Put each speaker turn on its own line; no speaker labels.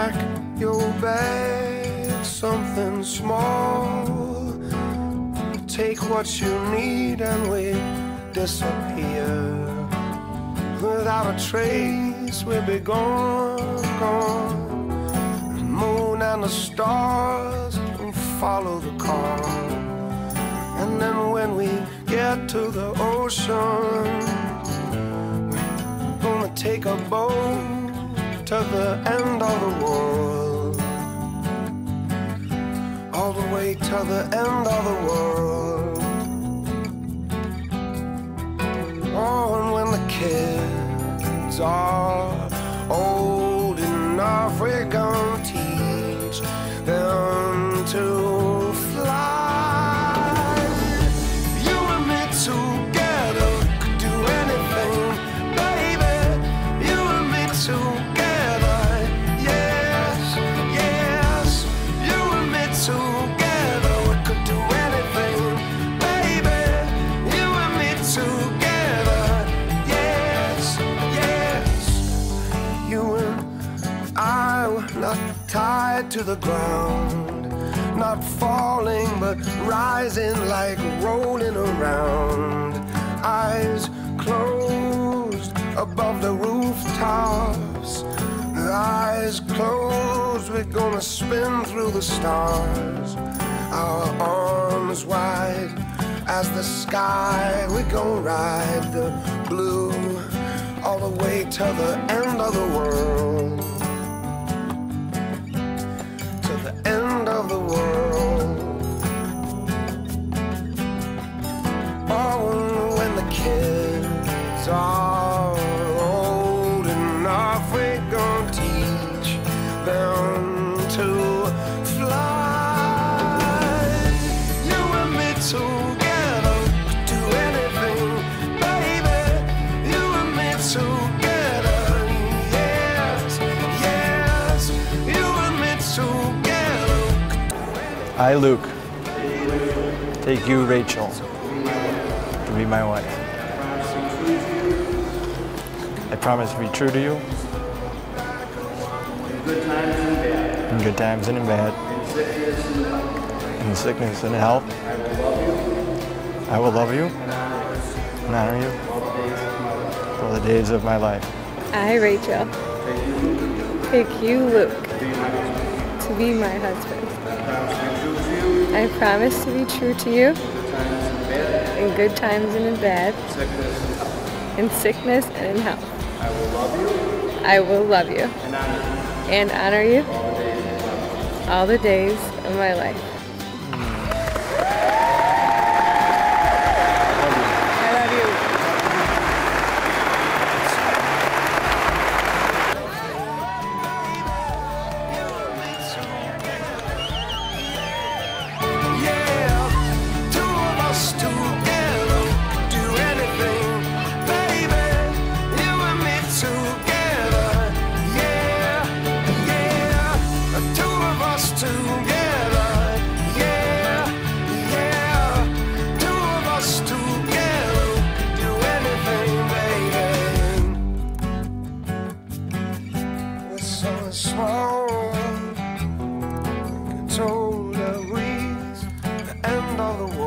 pack your bag, something small. Take what you need and we disappear. Without a trace we'll be gone, gone. The moon and the stars will follow the car. And then when we get to the ocean, we're gonna take a boat to the end of the world, all the way to the end of the world. Oh, and when the kids are old enough, we're gonna teach them to fly. You and me together could do anything, baby. You and me together, yes, yes. You and me together, we could do anything, baby. You and me together, yes, yes. You and I were not tied to the ground, not falling but rising like rolling around. Eyes closed above the rooftops, eyes closed, we're gonna spin through the stars. Our arms wide as the sky, we're gonna ride the blue all the way to the end of the world, to the end of the world. Oh, when the kids are old enough, we're gonna teach them to fly. You and me together could do anything, baby. You and me together, yes, yes. You and me together could do anything.
I, Luke, take you, Rachel, to be my wife. I promise to be true to you in good times and in bad, in sickness and in health. I will love you and honor you for the days of my life.
I, Rachel, take you, Luke, to be my husband. I promise to be true to you in good times and in bad, in sickness and in health. I will love you and honor you all the days of my life. I love you.
Yeah, two of us together could do anything, baby. You and me together, yeah, yeah. Two of us together, yeah, yeah. Two of us together could do anything, baby. This song is small, told that reads the end of the world.